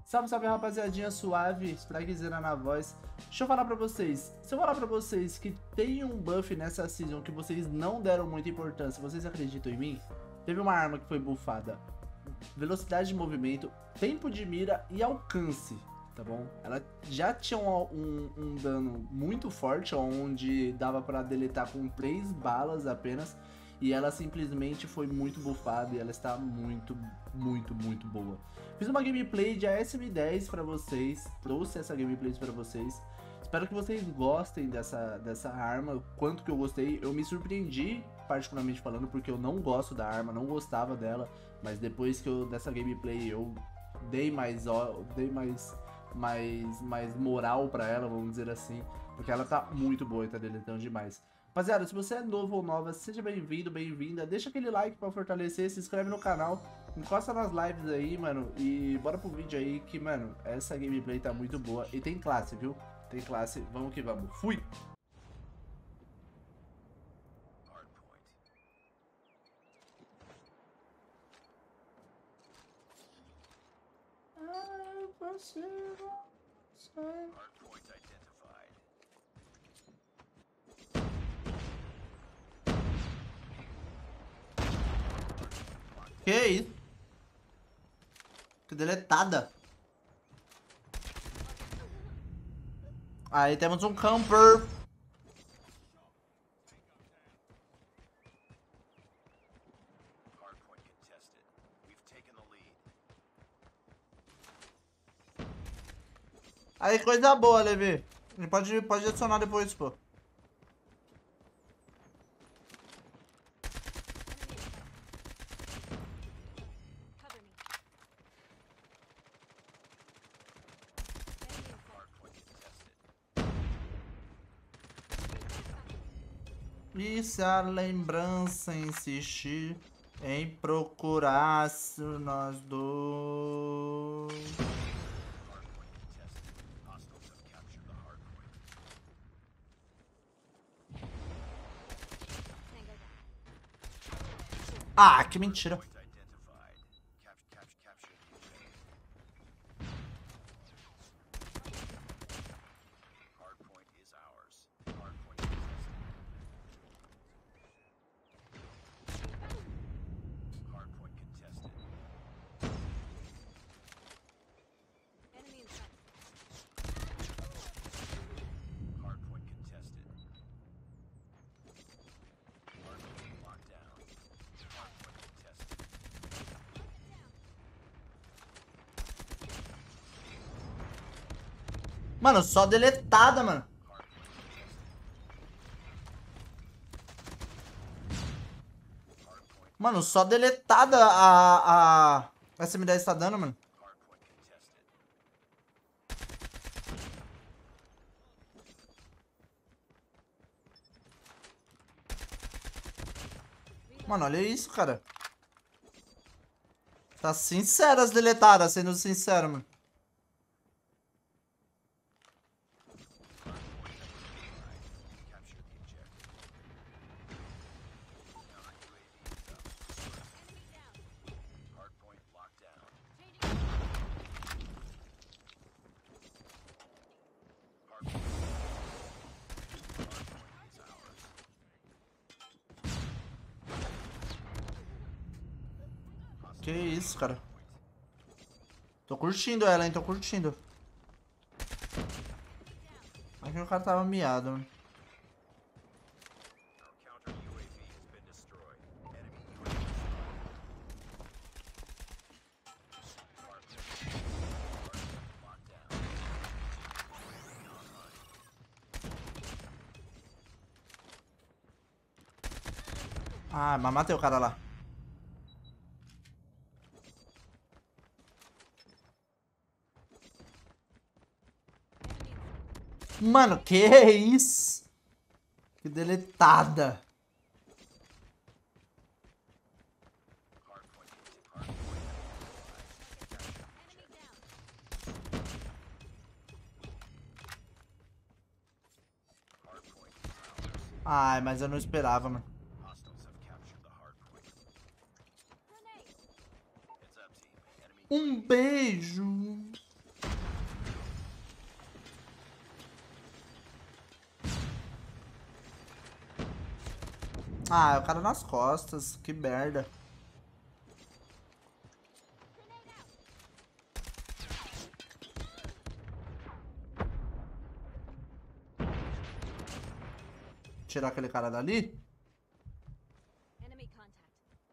Salve, salve, rapaziadinha suave, Spragzera na voz. Deixa eu falar pra vocês. Se eu falar pra vocês que tem um buff nessa season que vocês não deram muita importância, vocês acreditam em mim? Teve uma arma que foi buffada. Velocidade de movimento, tempo de mira e alcance, tá bom? Ela já tinha um dano muito forte, onde dava pra deletar com 3 balas apenas. E ela simplesmente foi muito buffada e ela está muito boa. Fiz uma gameplay de ASM10 pra vocês, trouxe essa gameplay pra vocês. Espero que vocês gostem dessa arma, quanto que eu gostei. Eu me surpreendi, particularmente falando, porque eu não gosto da arma, não gostava dela. Mas depois que dessa gameplay eu dei mais moral pra ela, vamos dizer assim. Porque ela tá muito boa e tá deletando demais. Rapaziada, se você é novo ou nova, seja bem-vindo, bem-vinda. Deixa aquele like pra fortalecer, se inscreve no canal, encosta nas lives aí, mano. E bora pro vídeo aí que, mano, essa gameplay tá muito boa. E tem classe, viu? Tem classe, vamos que vamos. Fui! Que isso? Que deletada. Aí temos um camper. Aí coisa boa, Levi. Ele pode adicionar depois, pô. E se a lembrança insistir em procurar nós dois? Ah, que mentira. Mano, só deletada, mano. Mano, só deletada a SM10 tá dando, mano. Mano, olha isso, cara. Tá sincera as deletadas, sendo sincero, mano. Que isso, cara. Tô curtindo ela, hein? Tô curtindo. Aqui o cara tava miado, mano. Ah, mas matei o cara lá. Mano, que isso? Que deletada. Ai, mas eu não esperava, mano. Um beijo. Ah, é o cara nas costas. Que merda. Tirar aquele cara dali. Enemy contact.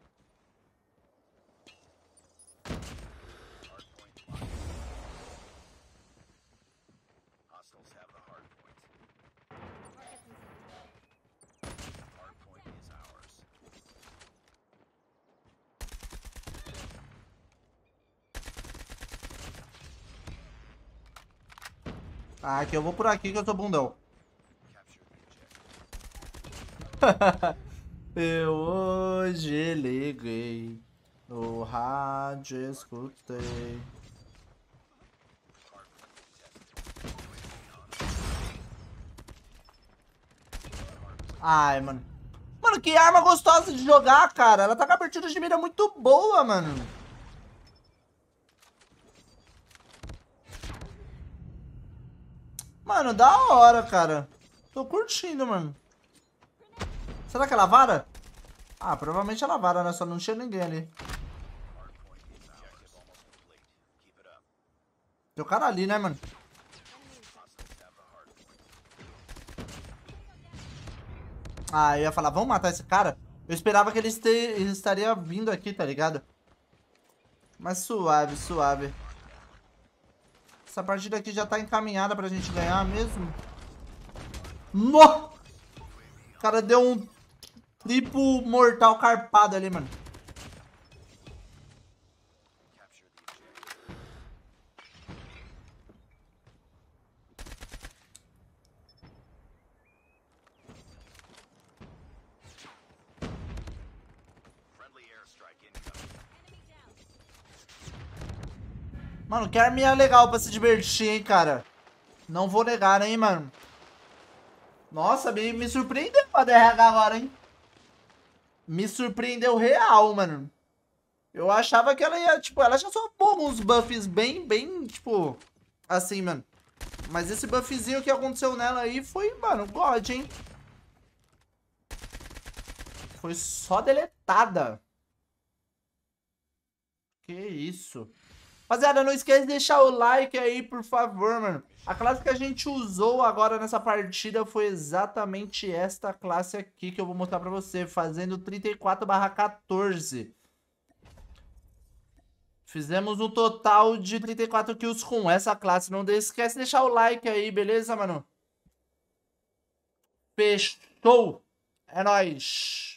Hostiles have the hard point. Targets in sight. Hard point is ours. Ah, que eu vou por aqui que eu sou bundão. Capture the objective. Eu hoje liguei no rádio, escutei. Hard point detected. Ai, mano. Mano, que arma gostosa de jogar, cara. Ela tá com a abertura de mira muito boa, mano. Mano, da hora, cara. Tô curtindo, mano. Será que ela vara? Ah, provavelmente ela vara, né? Só não tinha ninguém ali. Hard point is ours. Objective almost complete. Keep it up. Tem o cara ali, né, mano? Hostiles have the hard point. Ah, eu ia falar, vamos matar esse cara? Eu esperava que ele estaria vindo aqui, tá ligado? Mas suave, suave. Essa partida aqui já tá encaminhada pra gente ganhar mesmo. No! O cara deu um triplo mortal carpado ali, mano. Capture the objective. Friendly airstrike incoming. Enemy down. Mano, que arminha legal pra se divertir, hein, cara. Não vou negar, hein, mano. Nossa, me surpreendeu a DRH agora, hein. Me surpreendeu real, mano. Eu achava que ela ia, tipo, ela já soltou uns buffs bem, tipo, assim, mano. Mas esse buffzinho que aconteceu nela aí foi, mano, God, hein. Foi só deletada. Que isso. Rapaziada, não esquece de deixar o like aí, por favor, mano. A classe que a gente usou agora nessa partida foi exatamente esta classe aqui que eu vou mostrar pra você, fazendo 34/14. Fizemos um total de 34 kills com essa classe. Não esquece de deixar o like aí, beleza, mano? Fechou! É nóis!